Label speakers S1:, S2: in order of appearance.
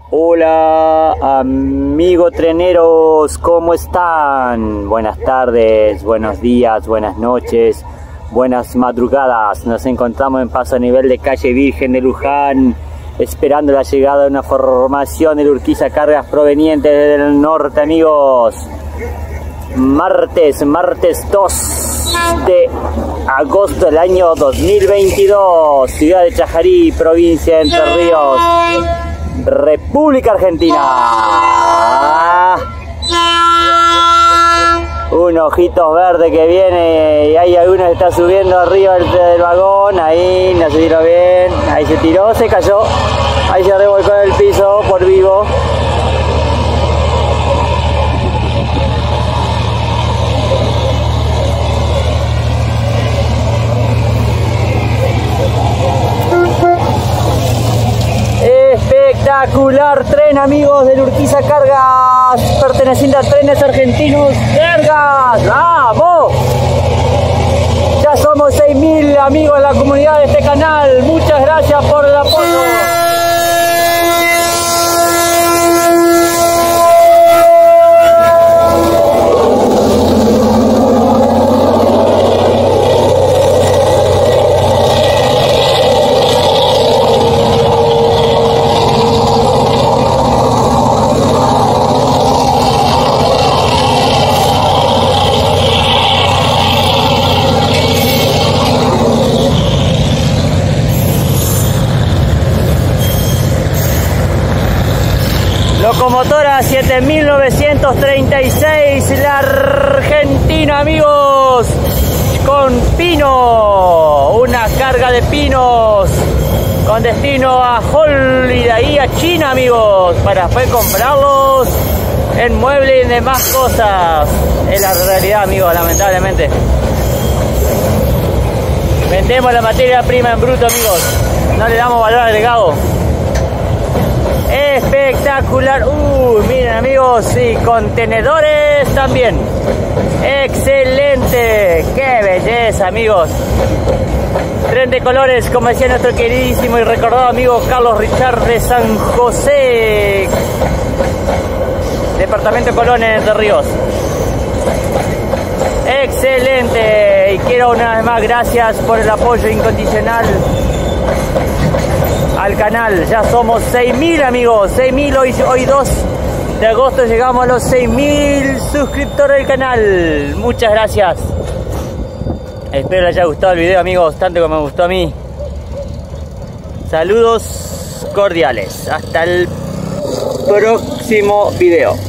S1: Hola amigos treneros, ¿cómo están? Buenas tardes, buenos días, buenas noches, buenas madrugadas. Nos encontramos en paso a nivel de calle Virgen de Luján, esperando la llegada de una formación de Urquiza Cargas proveniente del norte, amigos. Martes 2 de agosto del año 2022, ciudad de Chajarí, provincia de Entre Ríos, República Argentina. Un ojitos verde que viene y hay alguno que está subiendo arriba del vagón. Ahí no se tiró bien, ahí se tiró, se cayó, ahí se revolcó en el piso por vivo. Espectacular tren, amigos del Urquiza Cargas, perteneciente a Trenes Argentinos Cargas. ¡Vamos! Ya somos 6.000 amigos en la comunidad de este canal. Muchas gracias por el apoyo. Locomotora 7936, la Argentina, amigos, con pino, una carga de pinos con destino a Holiday y a China, amigos, para después comprarlos en muebles y demás cosas. Es la realidad, amigos, lamentablemente. Vendemos la materia prima en bruto, amigos, no le damos valor agregado. Espectacular. Miren, amigos, y contenedores también. Excelente. Qué belleza, amigos. Tren de colores, como decía nuestro queridísimo y recordado amigo Carlos Richard de San José, departamento de Colón, en Entre Ríos. Excelente. Y quiero una vez más gracias por el apoyo incondicional al canal. Ya somos 6.000, amigos, 6.000. Hoy 2 de agosto llegamos a los 6.000 suscriptores del canal. Muchas gracias. Espero les haya gustado el video, amigos, tanto como me gustó a mí. Saludos cordiales. Hasta el próximo video.